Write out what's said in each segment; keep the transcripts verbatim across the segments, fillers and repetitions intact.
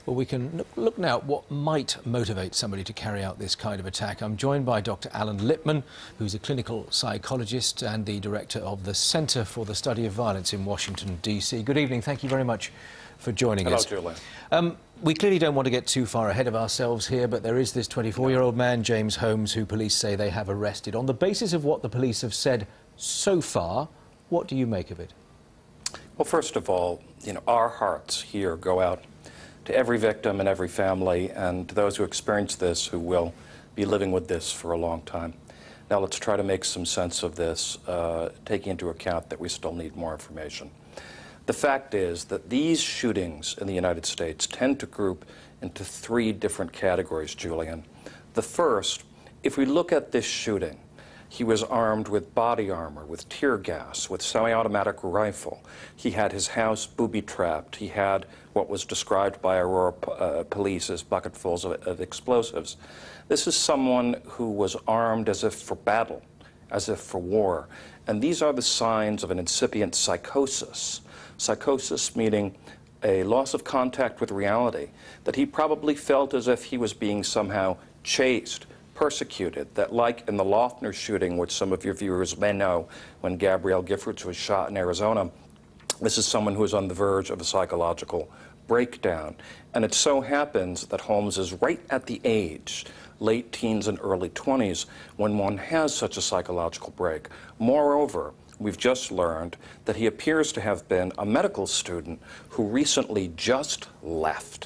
Well, we can look now at what might motivate somebody to carry out this kind of attack. I'm joined by Doctor Alan Lipman, who's a clinical psychologist and the director of the Center for the Study of Violence in Washington, D C Good evening. Thank you very much for joining Hello, us. Hello, Julian. Um, we clearly don't want to get too far ahead of ourselves here, but there is this twenty-four-year-old man, James Holmes, who police say they have arrested. On the basis of what the police have said so far, what do you make of it? Well, first of all, you know, our hearts here go out to every victim and every family and to those who experience this who will be living with this for a long time. Now let's try to make some sense of this, uh, taking into account that we still need more information. The fact is that these shootings in the United States tend to group into three different categories, Julian. The first, if we look at this shooting, he was armed with body armor, with tear gas, with semi-automatic rifle. He had his house booby-trapped. He had what was described by Aurora uh, police as bucketfuls of, of explosives. This is someone who was armed as if for battle, as if for war. And these are the signs of an incipient psychosis. Psychosis meaning a loss of contact with reality, that he probably felt as if he was being somehow chased, persecuted, that like in the Loeffner shooting, which some of your viewers may know, when Gabrielle Giffords was shot in Arizona, this is someone who is on the verge of a psychological breakdown. And it so happens that Holmes is right at the age, late teens and early twenties, when one has such a psychological break. Moreover, we've just learned that he appears to have been a medical student who recently just left.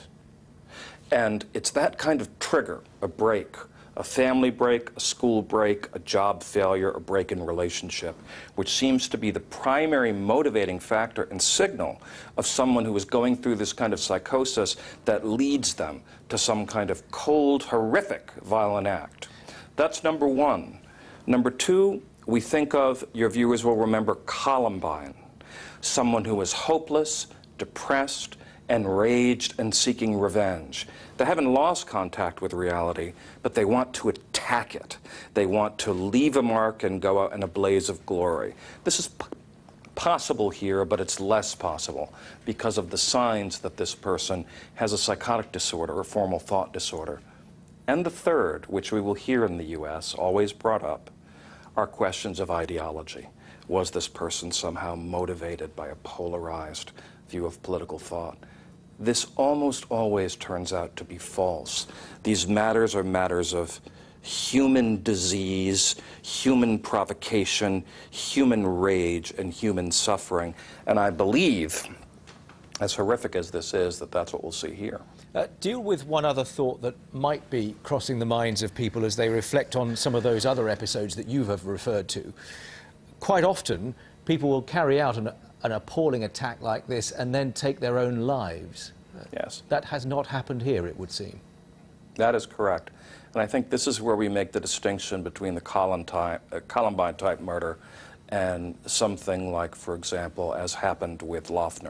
And it's that kind of trigger, a break, a family break, a school break, a job failure, a break in relationship, which seems to be the primary motivating factor and signal of someone who is going through this kind of psychosis that leads them to some kind of cold, horrific, violent act. That's number one. Number two, we think of, your viewers will remember Columbine, someone who was hopeless, depressed, enraged and seeking revenge. They haven't lost contact with reality, but they want to attack it. They want to leave a mark and go out in a blaze of glory. This is possible here, but it's less possible because of the signs that this person has a psychotic disorder or formal thought disorder. And the third, which we will hear in the U S, always brought up, are questions of ideology. Was this person somehow motivated by a polarized view of political thought? This almost always turns out to be false. These matters are matters of human disease, human provocation, human rage, and human suffering. And I believe, as horrific as this is, that that's what we'll see here. Uh, deal with one other thought that might be crossing the minds of people as they reflect on some of those other episodes that you have referred to. Quite often, people will carry out an an appalling attack like this and then take their own lives. Yes. That has not happened here, it would seem. That is correct. And I think this is where we make the distinction between the Columbine-type murder and something like, for example, as happened with Loeffner.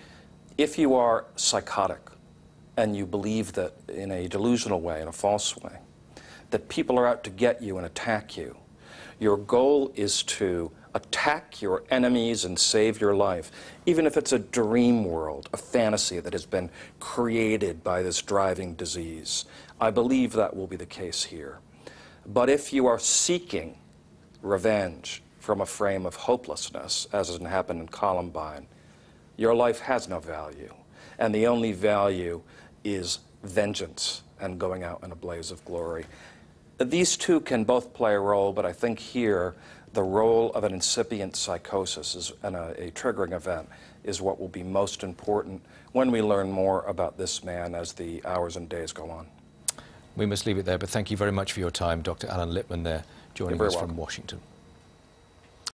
If you are psychotic and you believe that in a delusional way, in a false way, that people are out to get you and attack you, your goal is to attack your enemies and save your life, even if it's a dream world, a fantasy that has been created by this driving disease. I believe that will be the case here. But if you are seeking revenge from a frame of hopelessness, as has happened in Columbine, your life has no value. And the only value is vengeance and going out in a blaze of glory. These two can both play a role, but I think here the role of an incipient psychosis is, and a, a triggering event is what will be most important when we learn more about this man as the hours and days go on. We must leave it there, but thank you very much for your time, Doctor Alan Lipman there, joining us welcome. from Washington.